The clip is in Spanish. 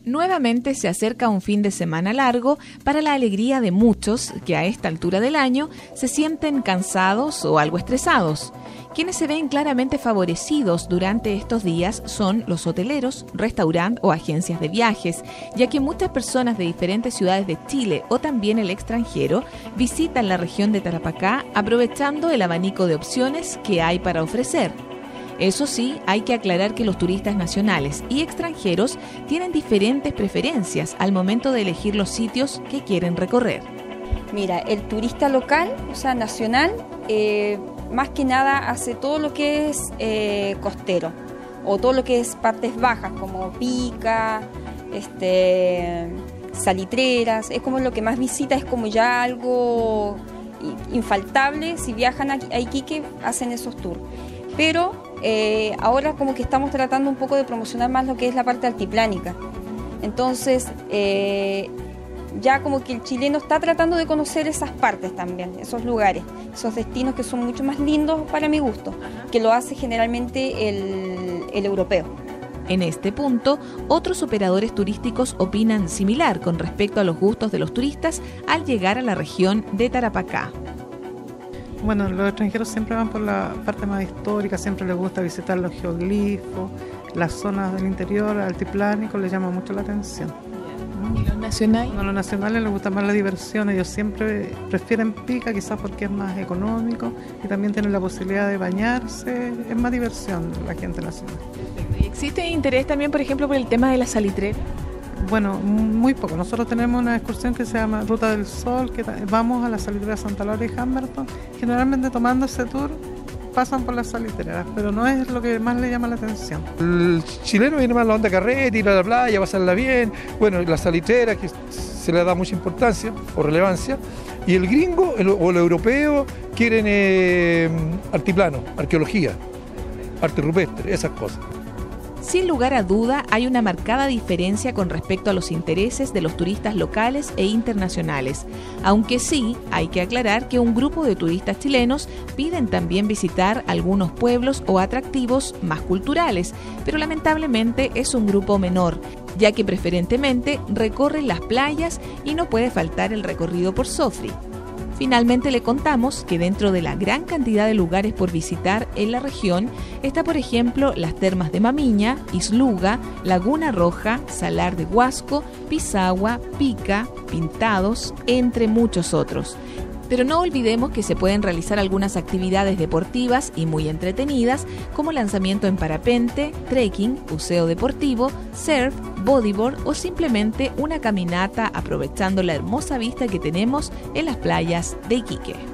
Nuevamente se acerca un fin de semana largo para la alegría de muchos que a esta altura del año se sienten cansados o algo estresados. Quienes se ven claramente favorecidos durante estos días son los hoteleros, restaurantes o agencias de viajes, ya que muchas personas de diferentes ciudades de Chile o también el extranjero visitan la región de Tarapacá aprovechando el abanico de opciones que hay para ofrecer. Eso sí, hay que aclarar que los turistas nacionales y extranjeros tienen diferentes preferencias al momento de elegir los sitios que quieren recorrer. Mira, el turista local, o sea, nacional, más que nada hace todo lo que es costero o todo lo que es partes bajas como Pica, Salitreras, es como lo que más visita, es como ya algo infaltable. Si viajan a Iquique hacen esos tours, pero ahora como que estamos tratando un poco de promocionar más lo que es la parte altiplánica. Entonces ya como que el chileno está tratando de conocer esas partes también, esos lugares, esos destinos que son mucho más lindos para mi gusto, que lo hace generalmente el europeo. En este punto, otros operadores turísticos opinan similar con respecto a los gustos de los turistas al llegar a la región de Tarapacá. Bueno, los extranjeros siempre van por la parte más histórica, siempre les gusta visitar los geoglifos, las zonas del interior, altiplánico, les llama mucho la atención. ¿Y los nacionales? No, los nacionales les gusta más la diversión, ellos siempre prefieren Pica, quizás porque es más económico y también tienen la posibilidad de bañarse, es más diversión la gente nacional. ¿Y existe interés también, por ejemplo, por el tema de la salitrera? Bueno, muy poco. Nosotros tenemos una excursión que se llama Ruta del Sol, que vamos a la salitrera Santa Laura y Humberton. Generalmente tomando ese tour pasan por las salitreras, pero no es lo que más le llama la atención. El chileno viene más a la onda carrete, ir a la playa, pasarla bien. Bueno, la salitrera, que se le da mucha importancia o relevancia. Y el gringo o el europeo quieren altiplano, arqueología, arte rupestre, esas cosas. Sin lugar a duda, hay una marcada diferencia con respecto a los intereses de los turistas locales e internacionales, aunque sí hay que aclarar que un grupo de turistas chilenos piden también visitar algunos pueblos o atractivos más culturales, pero lamentablemente es un grupo menor, ya que preferentemente recorren las playas y no puede faltar el recorrido por Sofri. Finalmente le contamos que dentro de la gran cantidad de lugares por visitar en la región está, por ejemplo, las termas de Mamiña, Isluga, Laguna Roja, Salar de Huasco, Pisagua, Pica, Pintados, entre muchos otros. Pero no olvidemos que se pueden realizar algunas actividades deportivas y muy entretenidas, como lanzamiento en parapente, trekking, buceo deportivo, surf, bodyboard o simplemente una caminata aprovechando la hermosa vista que tenemos en las playas de Iquique.